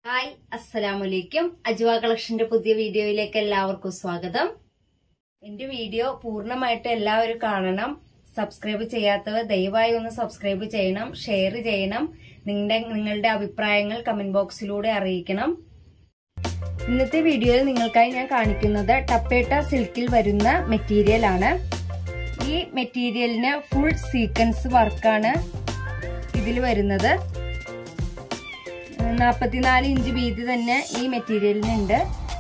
Hi അസ്സലാമലൈക്കും. അജ്വ കളക്ഷന്റെ പുതിയ വീഡിയോയിലേക്ക് എല്ലാവർക്കും സ്വാഗതം. എന്റെ വീഡിയോ പൂർണ്ണമായിട്ട് എല്ലാവരും കാണണം. സബ്സ്ക്രൈബ് ചെയ്യാത്തവർ ദയവായി ഒന്ന് സബ്സ്ക്രൈബ് ചെയ്യണം, ഷെയർ ചെയ്യണം. നിങ്ങളുടെ അഭിപ്രായങ്ങൾ കമന്റ് ബോക്സിലൂടെ അറിയിക്കണം. ഇന്നത്തെ വീഡിയോയിൽ നിങ്ങൾക്കായി ഞാൻ കാണിക്കുന്നത് ടപ്പേട്ട സിൽക്കിൽ വരുന്ന മെറ്റീരിയൽ ആണ്. ഈ മെറ്റീരിയലിന് ഫുൾ സീക്വൻസ് വർക്കാണ് ഇതിൽ വരുന്നത്. 44 ഇഞ്ച് വീതി തന്നെ ഈ മെറ്റീരിയലിനുണ്ട്.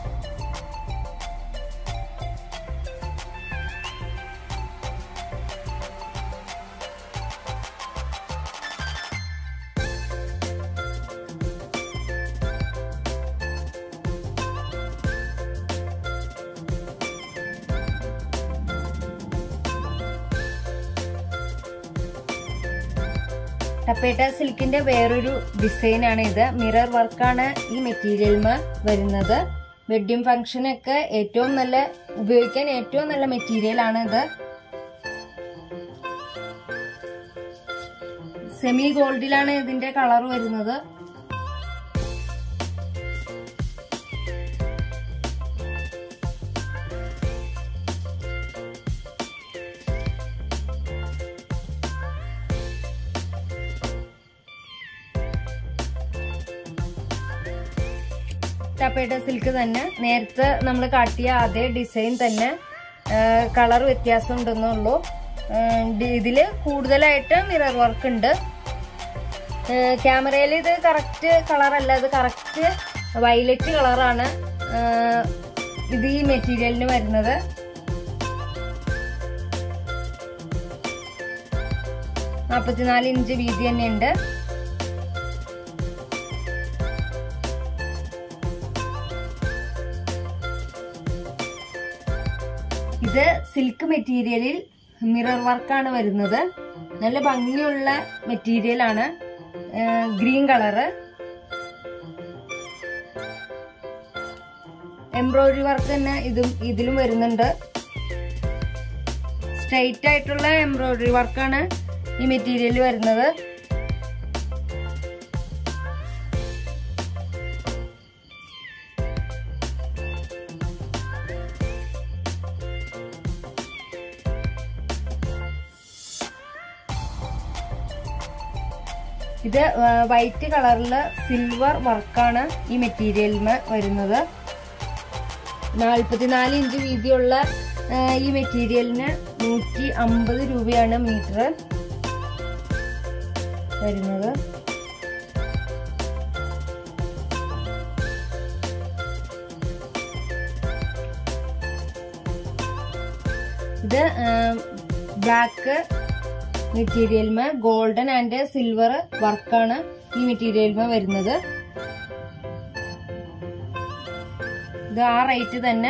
ടപ്പേട്ട സിൽക്കിന്റെ വേറൊരു ഡിസൈനാണ് ഇത്. മിറർ വർക്കാണ് ഈ മെറ്റീരിയലിന് വരുന്നത്. വെഡ്ഡിംഗ് ഫംഗ്ഷനൊക്കെ ഉപയോഗിക്കാൻ ഏറ്റവും നല്ല മെറ്റീരിയൽ ആണ് ഇത്. സെമി ഗോൾഡിലാണ് ഇതിന്റെ കളർ വരുന്നത്. ടപ്പേട്ട സിൽക്ക് തന്നെ നേരത്തെ നമ്മൾ കാട്ടിയ അതേ ഡിസൈൻ തന്നെ, കളർ വ്യത്യാസം ഉണ്ടെന്നുള്ളൂ. ഇതില് കൂടുതലായിട്ട് മിറർ വർക്ക് ഉണ്ട്. ക്യാമറയിൽ ഇത് കറക്റ്റ് കളർ അല്ല, ഇത് കറക്റ്റ് വയലറ്റ് കളറാണ് ഇത് ഈ മെറ്റീരിയലിന് വരുന്നത്. നാൽപ്പത്തിനാല് ഇഞ്ച് വീതി തന്നെ ഉണ്ട്. ഇത് സിൽക്ക് മെറ്റീരിയലിൽ മിറർ വർക്കാണ് വരുന്നത്. നല്ല ഭംഗിയുള്ള മെറ്റീരിയൽ ആണ്. Green colour. എംബ്രോയിഡറി വർക്ക് തന്നെ ഇതിലും വരുന്നുണ്ട്. സ്ട്രെയിറ്റ് ആയിട്ടുള്ള എംബ്രോയിഡറി വർക്കാണ് ഈ മെറ്റീരിയൽ വരുന്നത്. ഇത് വൈറ്റ് കളറില് സിൽവർ വർക്കാണ് ഈ മെറ്റീരിയലിന് വരുന്നത്. 44 ഇഞ്ച് വീതിയുള്ള ഈ മെറ്റീരിയലിന് 150 രൂപയാണ് മീറ്റർ വരുന്നത്. ഇത് ബ്ലാക്ക് മെറ്റീരിയലിന് ഗോൾഡൻ ആൻഡ് സിൽവർ വർക്കാണ് ഈ മെറ്റീരിയലിന് വരുന്നത്. ഇത് ആ റേറ്റ് തന്നെ.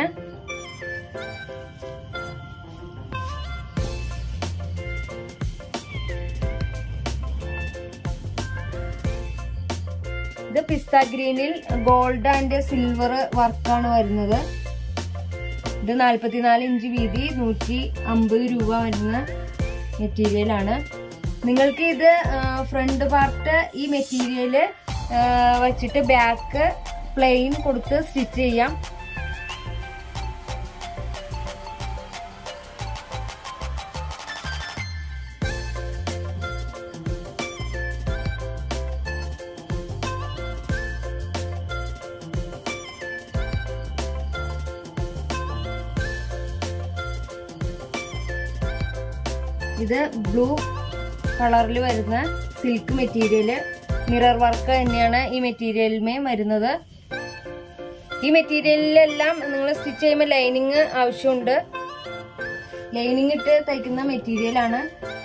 ഇത് പിസ്ത ഗ്രീനിൽ ഗോൾഡ് ആൻഡ് സിൽവർ വർക്കാണ് വരുന്നത്. ഇത് 44 ഇഞ്ച് വീതി 150 രൂപ വരുന്ന മെറ്റീരിയൽ ആണ്. നിങ്ങൾക്ക് ഇത് ഫ്രണ്ട് പാർട്ട് ഈ മെറ്റീരിയല് വച്ചിട്ട് ബാക്ക് പ്ലെയിൻ കൊടുത്ത് സ്റ്റിച്ച് ചെയ്യാം. ഇത് ബ്ലൂ കളറിൽ വരുന്ന സിൽക്ക് മെറ്റീരിയല്. മിറർ വർക്ക് തന്നെയാണ് ഈ മെറ്റീരിയലിമേ വരുന്നത്. ഈ മെറ്റീരിയലിലെല്ലാം നിങ്ങൾ സ്റ്റിച്ച് ചെയ്യുമ്പോൾ ലൈനിങ് ആവശ്യമുണ്ട്. ലൈനിങ് ഇട്ട് തയ്ക്കുന്ന മെറ്റീരിയലാണ്.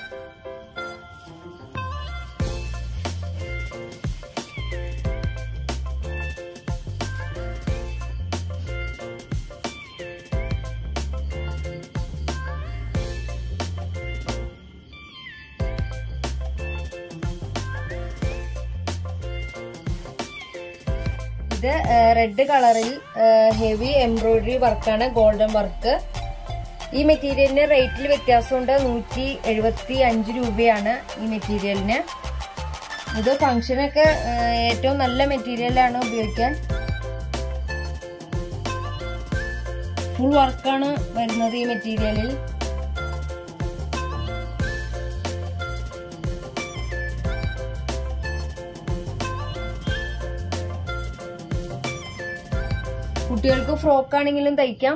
ഇത് റെഡ് കളറിൽ ഹെവി എംബ്രോയിഡറി വർക്കാണ്, ഗോൾഡൻ വർക്ക്. ഈ മെറ്റീരിയലിന് റേറ്റിൽ വ്യത്യാസമുണ്ട്. 175 രൂപയാണ് ഈ മെറ്റീരിയലിന്. ഇത് ഫംഗ്ഷനൊക്കെ ഏറ്റവും നല്ല മെറ്റീരിയലാണ് ഉപയോഗിക്കാൻ. ഫുൾ വർക്കാണ് വരുന്നത് ഈ മെറ്റീരിയലിൽ. കുട്ടികൾക്ക് ഫ്രോക്ക് ആണെങ്കിലും തയ്ക്കാം.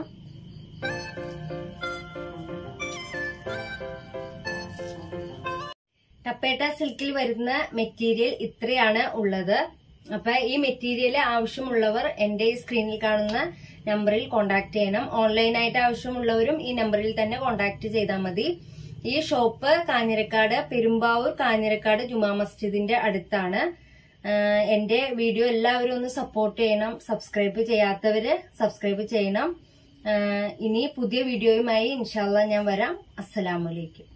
ടപ്പേട്ട സിൽക്കിൽ വരുന്ന മെറ്റീരിയൽ ഇത്രയാണ് ഉള്ളത്. അപ്പൊ ഈ മെറ്റീരിയൽ ആവശ്യമുള്ളവർ എന്റെ ഈ സ്ക്രീനിൽ കാണുന്ന നമ്പറിൽ കോൺടാക്ട് ചെയ്യണം. ഓൺലൈനായിട്ട് ആവശ്യമുള്ളവരും ഈ നമ്പറിൽ തന്നെ കോൺടാക്ട് ചെയ്താൽ മതി. ഈ ഷോപ്പ് കാഞ്ഞിരക്കാട്, പെരുമ്പാവൂർ കാഞ്ഞിരക്കാട് ജുമാ മസ്ജിദിന്റെ അടുത്താണ്. എന്റെ വീഡിയോ എല്ലാവരും ഒന്ന് സപ്പോർട്ട് ചെയ്യണം. സബ്സ്ക്രൈബ് ചെയ്യാത്തവര് സബ്സ്ക്രൈബ് ചെയ്യണം. ഇനി പുതിയ വീഡിയോയുമായി ഇൻഷാ അല്ലാഹ് ഞാൻ വരാം. അസ്സലാമു അലൈക്കും.